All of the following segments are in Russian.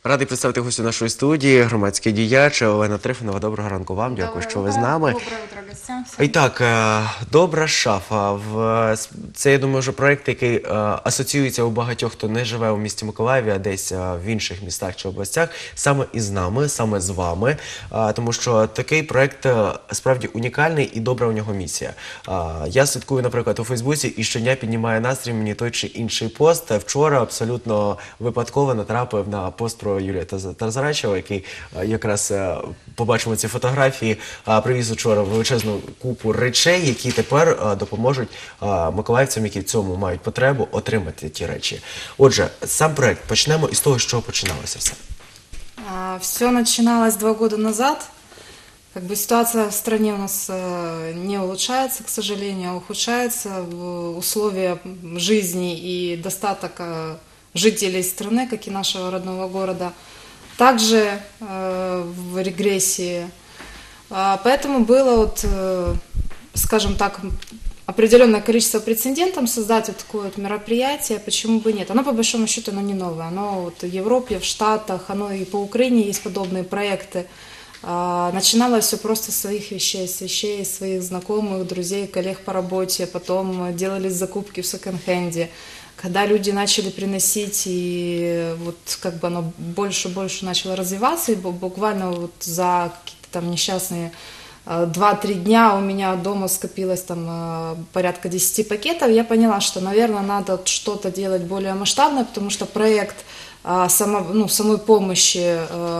Радий представити гостю нашої студії, громадський діяч Олена Трифонова. Доброго ранку вам, дякую, що ви з нами. Доброе утро гостям. І так, «Добра шафа». Це, я думаю, вже проєкт, який асоціюється у багатьох, хто не живе у місті Миколаєві, а десь в інших містах чи областях, саме із нами, саме з вами. Тому що такий проєкт справді унікальний і добра у нього місія. Я слідкую, наприклад, у Фейсбуці і щодня піднімає настрій мені той чи інший пост. Вчора абсолютно випадково натрапив на пост про Юрія Тарзарачева, який якраз, побачимо ці фотографії, привіз вчора величезну купу речей, які тепер допоможуть миколаївцям, які в цьому мають потребу, отримати ті речі. Отже, сам проект. Почнемо із того, з чого починалося все. Все начиналось 2 года назад. Как бы ситуация в стране у нас не улучшается, к сожалению, а ухудшается. Условия жизни и достаток жителей страны, как и нашего родного города, также в регрессии. Поэтому было, вот, скажем так, определенное количество прецедентов создать вот такое вот мероприятие, почему бы нет. Оно, по большому счету, оно не новое. Оно вот в Европе, в Штатах, оно и по Украине есть подобные проекты. Начиналось все просто с своих вещей, своих знакомых, друзей, коллег по работе. Потом делались закупки в секонд-хенде. Когда люди начали приносить, и вот как бы оно больше и больше начало развиваться, и буквально вот за какие-то там несчастные 2-3 дня у меня дома скопилось там порядка 10 пакетов, я поняла, что, наверное, надо что-то делать более масштабное, потому что проект самой помощи,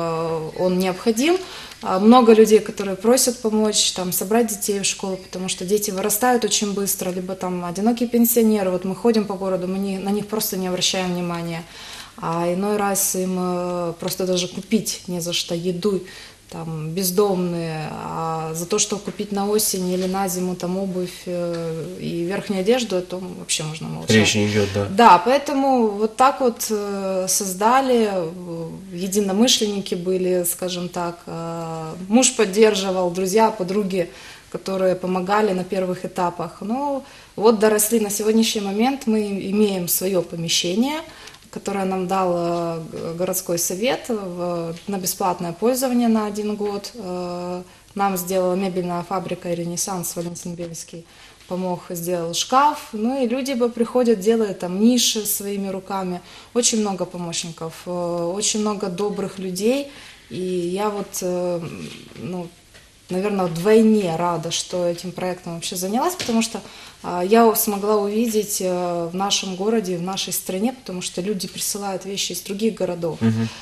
он необходим. Много людей, которые просят помочь, там, собрать детей в школу, потому что дети вырастают очень быстро, либо там одинокие пенсионеры, вот мы ходим по городу, мы на них просто не обращаем внимания, а иной раз им просто даже купить не за что еду, там, бездомные, а за то, что купить на осень или на зиму там обувь и верхнюю одежду, это вообще можно молчать. Речь не идет, да. Да, поэтому вот так вот создали, единомышленники были, скажем так, муж поддерживал, друзья, подруги, которые помогали на первых этапах. Ну, вот доросли на сегодняшний момент, мы имеем свое помещение, которое нам дал городской совет на бесплатное пользование на 1 год. Нам сделала мебельная фабрика «Ренессанс», Валентин Бельский помог, сделал шкаф. Ну и люди приходят, делают там ниши своими руками. Очень много помощников, очень много добрых людей. И я вот, ну, наверное, вдвойне рада, что этим проектом вообще занялась, потому что я смогла увидеть в нашем городе, в нашей стране, потому что люди присылают вещи из других городов.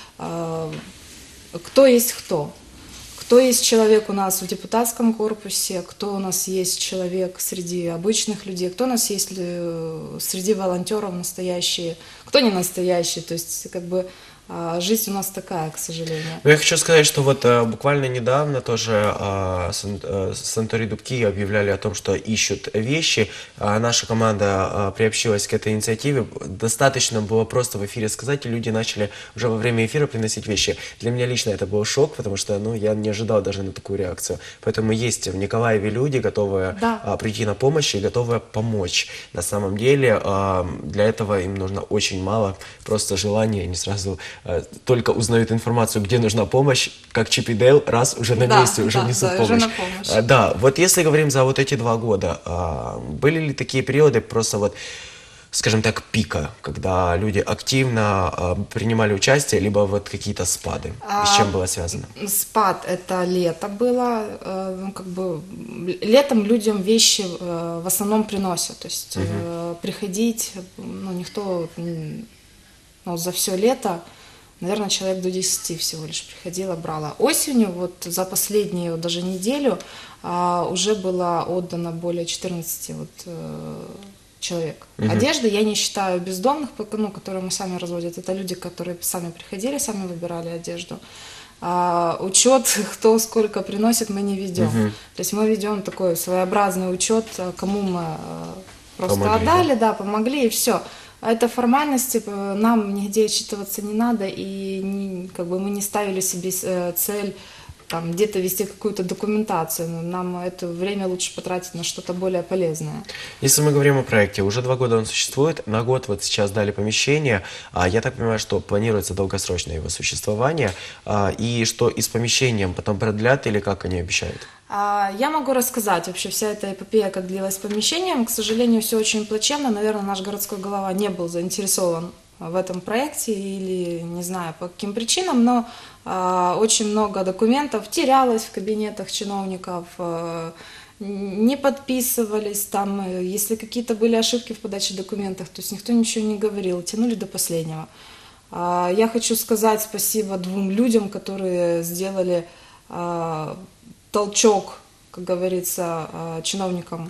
Кто есть кто? Кто есть человек у нас в депутатском корпусе, кто у нас есть человек среди обычных людей, кто у нас есть среди волонтеров настоящие, кто не настоящие, то есть как бы жизнь у нас такая, к сожалению. Ну, я хочу сказать, что вот буквально недавно тоже санаторий Дубки объявляли о том, что ищут вещи. Наша команда приобщилась к этой инициативе. Достаточно было просто в эфире сказать, и люди начали уже во время эфира приносить вещи. Для меня лично это был шок, потому что, ну, я не ожидал даже на такую реакцию. Поэтому есть в Николаеве люди, готовые прийти на помощь и готовые помочь. На самом деле для этого им нужно очень мало, просто желание, не сразу только узнают информацию, где нужна помощь, как Чип и Дейл, раз, уже на месте, уже несут помощь. Уже на помощь. Да, вот если говорим за вот эти 2 года, были ли такие периоды просто вот, скажем так, пика, когда люди активно принимали участие, либо вот какие-то спады? С чем было связано? Спад – это лето было. Ну, как бы, летом людям вещи в основном приносят. То есть приходить, ну, никто, ну, за все лето, наверное, человек до 10 всего лишь приходило, брало. Осенью, вот за последнюю даже неделю, уже было отдано более 14 человек. Одежды я не считаю бездомных, ну, которые мы сами разводят. Это люди, которые сами приходили, сами выбирали одежду. Учет, кто сколько приносит, мы не ведем. То есть мы ведем такой своеобразный учет, кому мы просто помогли, отдали, да, помогли, и все. А это формальности, нам нигде отчитываться не надо, и как бы мы не ставили себе цель там где-то вести какую-то документацию. Нам это время лучше потратить на что-то более полезное. Если мы говорим о проекте, уже 2 года он существует, на год вот сейчас дали помещение, я так понимаю, что планируется долгосрочное его существование, и что и с помещением потом продлят или как они обещают? Я могу рассказать вообще вся эта эпопея, как длилась с помещением. К сожалению, все очень плачевно. Наверное, наш городской голова не был заинтересован в этом проекте или не знаю по каким причинам, но очень много документов терялось в кабинетах чиновников, не подписывались там, если какие-то были ошибки в подаче документов, то есть никто ничего не говорил, тянули до последнего. Я хочу сказать спасибо 2 людям, которые сделали толчок, как говорится, чиновникам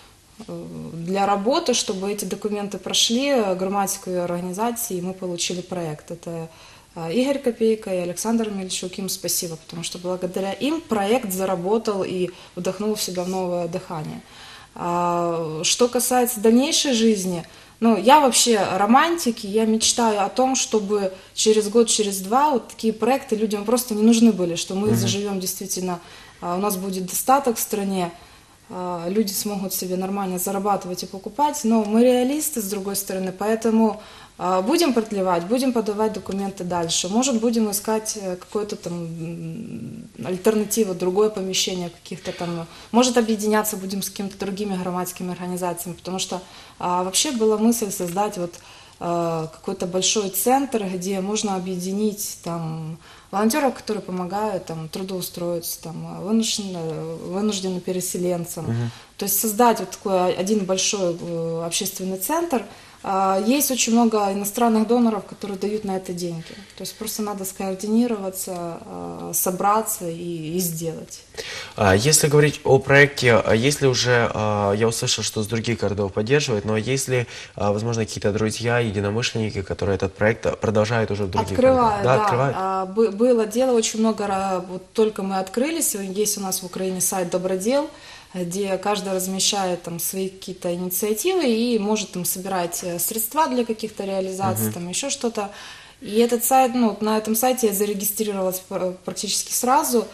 для работы, чтобы эти документы прошли, грамматику и организации, и мы получили проект. Это Игорь Копейко и Александр Мельчук, им спасибо, потому что благодаря им проект заработал и вдохнул в себя новое дыхание. Что касается дальнейшей жизни, ну, я вообще романтик, и я мечтаю о том, чтобы через год, через 2 вот такие проекты людям просто не нужны были, что мы заживем действительно, у нас будет достаток в стране, люди смогут себе нормально зарабатывать и покупать, но мы реалисты, с другой стороны, поэтому будем продлевать, будем подавать документы дальше, может, будем искать какое-то там альтернативу, другое помещение каких-то там, может, объединяться будем с какими-то другими громадскими организациями, потому что вообще была мысль создать вот какой-то большой центр, где можно объединить там волонтеров, которые помогают там трудоустроиться, там вынужденным переселенцам. То есть создать вот такой один большой общественный центр. Есть очень много иностранных доноров, которые дают на это деньги. То есть просто надо скоординироваться, собраться и сделать. Если говорить о проекте, если уже, я услышал, что с других городов поддерживают, но есть ли, возможно, какие-то друзья, единомышленники, которые этот проект продолжают уже в других городах? Открывают, да. Открывают? Было дело, очень много, вот только мы открылись, есть у нас в Украине сайт «Добродел», где каждый размещает там свои какие-то инициативы и может там собирать средства для каких-то реализаций, там еще что-то. И этот сайт, ну, на этом сайте я зарегистрировалась практически сразу.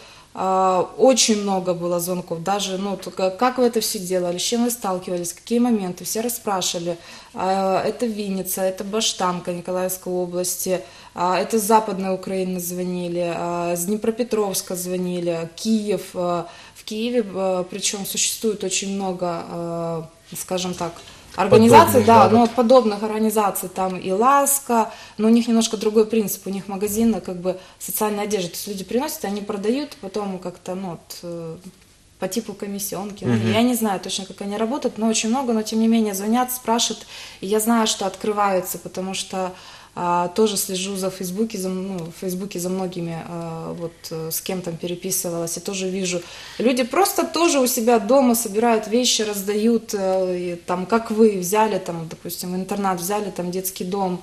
Очень много было звонков, даже, ну, как вы это все делали, с чем вы сталкивались, какие моменты, все расспрашивали. Это Винница, это Баштанка Николаевской области, это с Западной Украины звонили, с Днепропетровска звонили, Киев. В Киеве, причем существует очень много, скажем так, организаций, подобных, но подобных организаций, там и Ласка, но у них немножко другой принцип, у них магазин, как бы, социальной одежды, то есть люди приносят, они продают, потом как-то, ну, вот, по типу комиссионки, я не знаю точно, как они работают, но очень много, но тем не менее звонят, спрашивают, и я знаю, что открываются, потому что тоже слежу за Фейсбуке, в Фейсбуке за многими, вот с кем там переписывалась, и тоже вижу, люди просто тоже у себя дома собирают вещи, раздают, и, там, как вы взяли, там, допустим, интернат взяли, там, детский дом,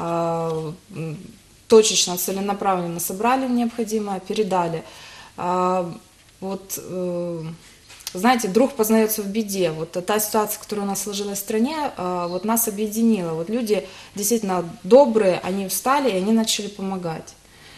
точечно, целенаправленно собрали необходимое, передали. Вот, знаете, друг познается в беде. Вот та ситуация, которая у нас сложилась в стране, вот нас объединила. Вот люди действительно добрые, они встали и они начали помогать.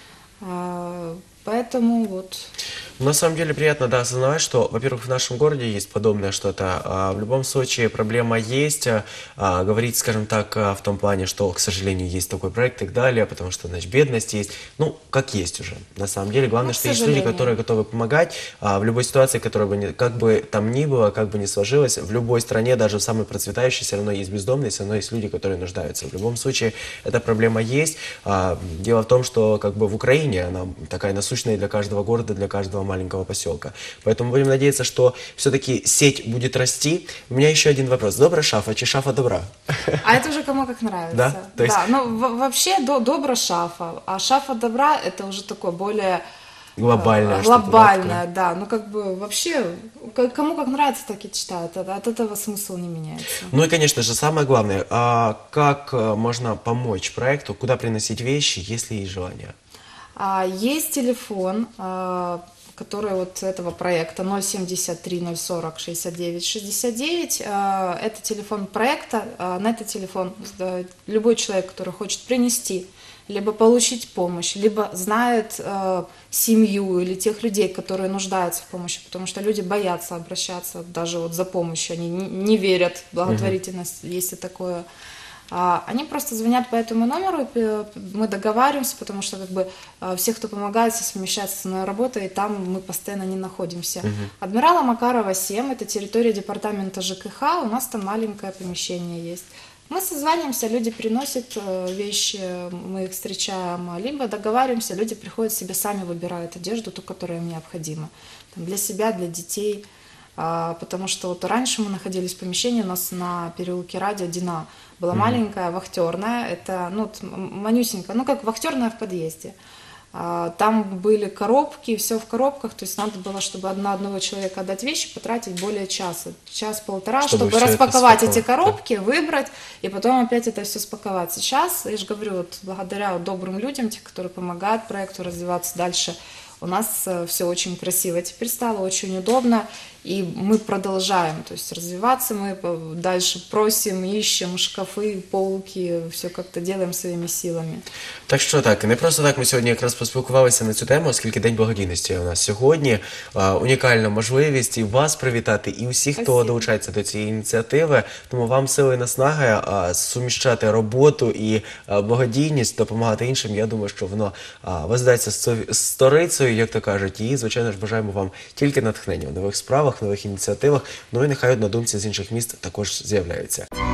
Поэтому вот. На самом деле приятно, да, осознавать, что, во-первых, в нашем городе есть подобное что-то. В любом случае проблема есть. Говорить, скажем так, в том плане, что, к сожалению, есть такой проект и так далее, потому что, значит, бедность есть. Ну, как есть уже. На самом деле, главное, что есть люди, которые готовы помогать в любой ситуации, которая бы, как бы там ни было, как бы ни сложилось, в любой стране, даже в самой процветающей, все равно есть бездомные, все равно есть люди, которые нуждаются. В любом случае, эта проблема есть. Дело в том, что, как бы, в Украине она такая насущная для каждого города, для каждого маленького поселка. Поэтому будем надеяться, что все-таки сеть будет расти. У меня еще один вопрос. Добра шафа, чи шафа добра? А это уже кому как нравится. Да? То есть... Да, но вообще добра шафа, а шафа добра это уже такое более... Глобальное, да. Ну, как бы вообще, кому как нравится, так и читают. От этого смысл не меняется. Ну и, конечно же, самое главное, как можно помочь проекту, куда приносить вещи, если есть желание? Есть телефон, который вот этого проекта 073 040 69 69. Это телефон проекта. На этот телефон любой человек, который хочет принести либо получить помощь, либо знает семью или тех людей, которые нуждаются в помощи, потому что люди боятся обращаться даже вот за помощью, они не верят в благотворительность, есть и такое. Они просто звонят по этому номеру, мы договариваемся, потому что как бы все, кто помогает, совмещается с моей работой, и там мы постоянно не находимся. Адмирала Макарова 7, это территория департамента ЖКХ, у нас там маленькое помещение есть. Мы созваниваемся, люди приносят вещи, мы их встречаем, либо договариваемся, люди приходят себе, сами выбирают одежду, ту, которая им необходима, там, для себя, для детей. Потому что вот раньше мы находились в помещении, у нас на переулке Радио Дина была маленькая вахтерная, это ну, манюсенькая, ну как вахтерная в подъезде. Там были коробки, все в коробках, то есть надо было, чтобы на одного человека отдать вещи, потратить более часа, час-полтора, чтобы всё это распаковать эти спаковать, коробки, выбрать, и потом опять это все спаковать. Сейчас, я же говорю, вот благодаря вот добрым людям, тех, которые помогают проекту развиваться дальше, у нас все очень красиво теперь стало, очень удобно, и мы продолжаем, то есть развиваться мы дальше просим, ищем шкафы, полки, все как-то делаем своими силами. Так що так, не просто так ми сьогодні якраз поспілкувалися на цю тему, оскільки День благодійності у нас сьогодні. Унікальна можливість і вас привітати, і усіх, хто Спасибо. долучається до цієї ініціативи. Тому вам сили і наснаги суміщати роботу і благодійність, допомагати іншим. Я думаю, що воно воздається з сторицею, як то кажуть. І, звичайно ж, бажаємо вам тільки натхнення в нових справах, нових ініціативах. Ну і нехай однодумці з інших міст також з'являються.